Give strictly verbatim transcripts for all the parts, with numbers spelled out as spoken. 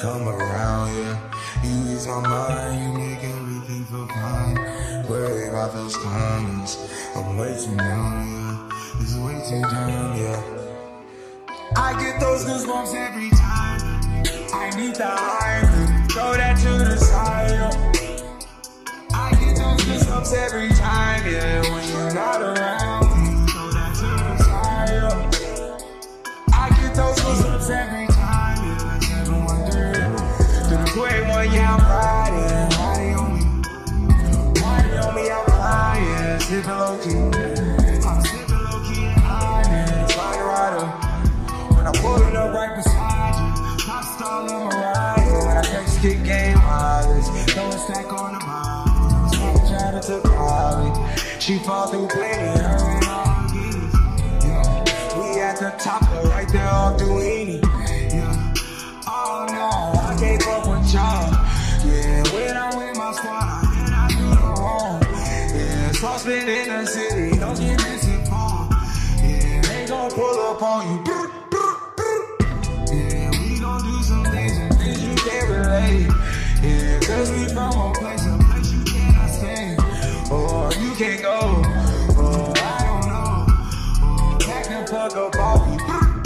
come around, yeah. You ease my mind, you make everything feel fine. Worry about those comments, I'm way too numb, yeah. It's way too dumb, yeah. I get those goosebumps every time. I need the hype, throw that to the side, yeah. I get those goosebumps every time, yeah. When you're not around, throw that to the side, yeah. I get those goosebumps every time, yeah. Never wonder, do the great one, yeah, I'm riding. Riding on me, riding on me, I'm flying. Sipping low key, I'm sipping low key and hiding. It's like a rider, when I'm pulling up right beside you. Pop star in my ride, when I text kick game mileage. Throw a stack on the mind. Trying to took Holly. She fall through plenty, her and all her geese. Yeah, we at the top, though, right there on Duini. Yeah, oh no, I can't fuck with y'all. Yeah, when I'm with my squad, then I do the wrong. Yeah, saucepan in the city, don't get misinformed. Yeah, they gon' pull up on you. Yeah, we gon' do some things and things you can't relate. Yeah, cause we from a place, a place you cannot stay. Or you can't go, or I don't know. Or back and fuck up off you.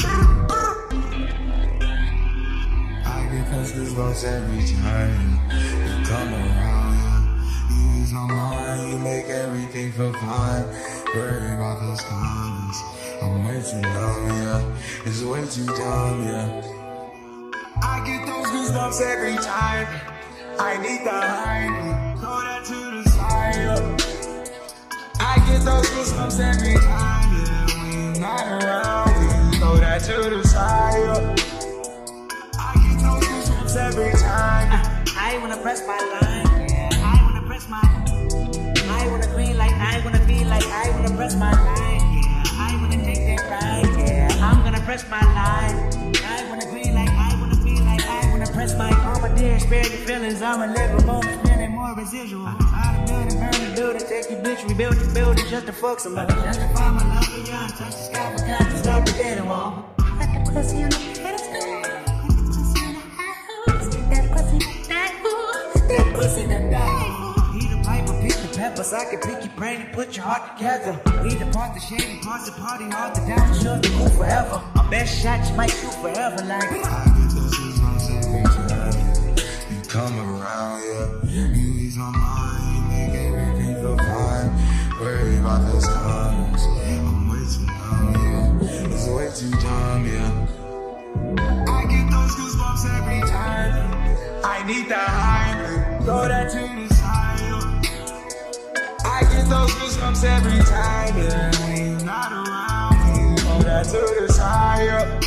I get those goosebumps every time you come around, yeah. You ease my mind, you make everything feel fine. Worry about those comments, I'm way too dumb, yeah. It's way too dumb, yeah. I get those goosebumps every time. I need the hype, throw that to the side, yeah. I get those goosebumps every time, yeah. When you're not around, we throw that to the side, yeah. I get those goosebumps every time. uh, I wanna press my line, yeah. I wanna press my, I wanna green like, I wanna be like, I wanna press my line, yeah. I wanna take that ride, yeah. I'm gonna press my line. I wanna green like, I wanna be like, I wanna press my armor, dear, spare your feelings. I'm a living moment, spending more residual. I done build it, burn the building, take your bitch, rebuild the building just to fuck somebody. Just to find my love for you, touch the sky, but got to stop the dead wall. Put the pussy on the pedestal, put the pussy on the house, that pussy that fool, that pussy that die. Eat a pipe or pick the peppers, I can pick your brain and put your heart together. Lead the part the shady parts, the party hard, the down the show, the move forever. My best shots might shoot forever, like. I get those goosebumps every time you come around, yeah. You ease my mind, you make everything feel fine. Worry about those comments, I'm way too dumb, yeah. It's way too dumb, yeah. I get those goosebumps every time. I need the hype, throw that to the side, yeah. I get those goosebumps every time, yeah. When you're not around, throw that to the side, yeah.